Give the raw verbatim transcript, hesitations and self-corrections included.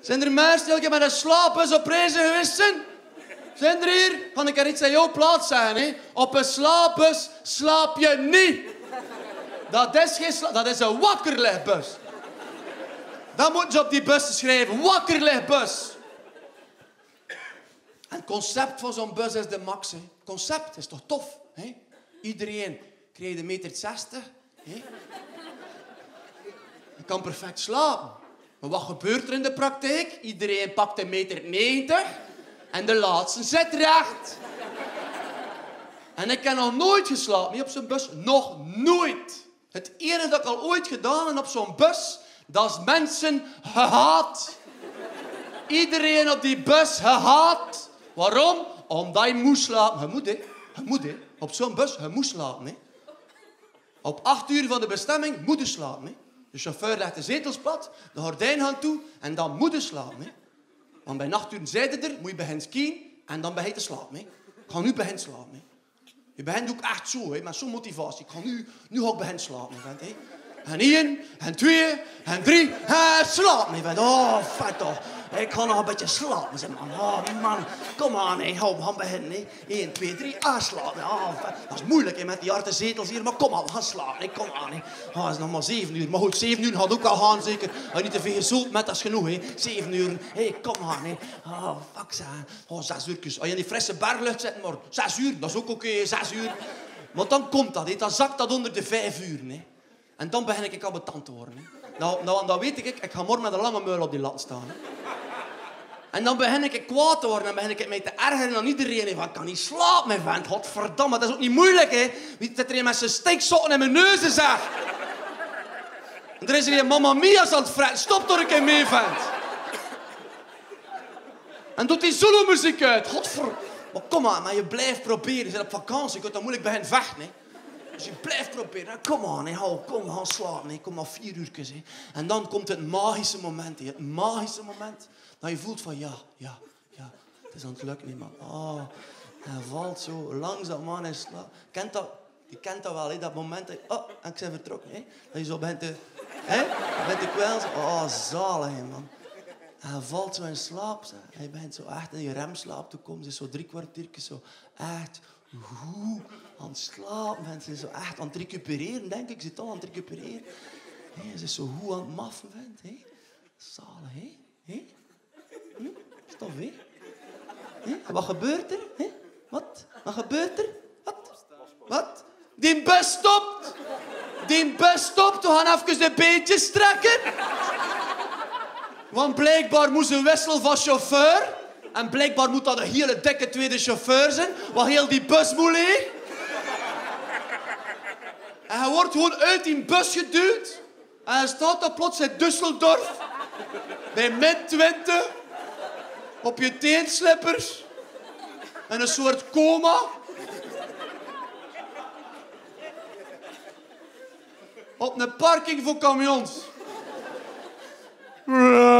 Zijn er mensen die elke keer met een slaapbus op reizen geweest zijn? Zijn er hier? Kan ik er iets aan jouw plaats zeggen, hè? Op een slaapbus slaap je niet. Dat is geen sla... Dat is een wakkerligbus. Dat moeten ze op die bus schrijven. Wakkerligbus. En het concept van zo'n bus is de max. Hè. Het concept is toch tof? Hè? Iedereen krijgt een meter zestig. Hè? Je kan perfect slapen. Maar wat gebeurt er in de praktijk? Iedereen pakt een meter negentig. En de laatste zit recht. En ik heb nog nooit geslapen. Niet op zo'n bus. Nog nooit. Het enige dat ik al ooit gedaan heb op zo'n bus... Dat is mensen gehaat. Iedereen op die bus gehaat. Waarom? Omdat je moest slapen. Je moet, hè. Je moet, hè. Op zo'n bus, je moet slapen, hè. Op acht uur van de bestemming moet je slapen, hè. De chauffeur legt de zetels plat, de gordijn gaat toe en dan moet je slapen, hè. Want bij nacht uur zeiden er, moet je beginnen skiën en dan begin je te slapen, hè. Ik ga nu beginnen slapen, hè. Je begint ook echt zo, hè, met zo'n motivatie. Ik ga nu, nu ga ik beginnen slapen, hè. En één, en twee, en drie, en slapen. Ik ben, oh, vet toch. Ik ga nog een beetje slapen, zeg man. Oh, man, kom aan, hè. Hou, we gaan beginnen, hè. één, twee, drie, ah, slapen. Oh, vet. Dat is moeilijk, hè, met die harde zetels hier, maar kom aan, we gaan slapen, hè. Kom aan, hè. Oh, het is nog maar zeven uur. Maar goed, zeven uur gaat ook al gaan, zeker. Als je niet te veel gezult met, dat is genoeg, hè. Zeven uur, hé, hey, kom aan, hè. Oh, fuck, zeg. Oh, zes uurtjes. Als je in die frisse berglucht zit, maar zes uur, dat is ook oké, okay, zes uur. Maar dan komt dat, hè. Dan zakt dat onder de vijf uur, hè. En dan begin ik al betant te worden. Hè. Nou, nou, dan weet ik, ik ga morgen met een lange muil op die lat staan. Hè. En dan begin ik kwaad te worden en begin ik mij te ergeren aan iedereen. Van, ik kan niet slapen, mijn vent. Godverdamme, dat is ook niet moeilijk, hè. Wie zit er een met zijn stiksokken in mijn neuzen, zeg. En er is er een Mamma Mia's aan het fretten. Stop toch een keer mee, vent. En doet die Zulu-muziek uit. Godver... Maar kom maar, maar je blijft proberen. Je bent op vakantie, je kunt dan moeilijk beginnen vechten, hè. Dus je blijft proberen. Kom aan, hè. Kom, we gaan slapen. Hè. Kom maar vier uurtjes. Hè. En dan komt het magische moment. Hè. Het magische moment. Dat je voelt van ja, ja, ja. Het is aan het lukken, hè, man. Oh, hij valt zo langzaamaan in slaap. Kent dat? Je kent dat wel, hè. Dat moment. Hè. Oh, en ik ben vertrokken. Hè. Dat je zo bent te... Hè? Je bent te kwelzen. Oh, zalig, hè, man. En hij valt zo in slaap. Zeg. Hij bent zo echt in je remslaap te komen. Ze is zo drie kwartiertjes zo echt... Hoe aan het slapen. Mensen zijn zo echt aan het recupereren, denk ik. Ze zit al aan het recupereren. Hey, ze is zo hoe aan het maffen, vent. Hey. Zalig, hè? Hey? Hm? Stof, hè? Hey? Wat gebeurt er? Hey? Wat? Wat gebeurt er? Wat? Wat? Die bus stopt! Die bus stopt! We gaan even de beentjes trekken. Want blijkbaar moest een wissel van chauffeur. En blijkbaar moet dat een hele dikke tweede chauffeur zijn. Want heel die bus moet leeg. En hij wordt gewoon uit die bus geduwd. En hij staat dan plots in Düsseldorf. Bij min twintig. Op je teenslippers. En een soort coma. Op een parking voor camions.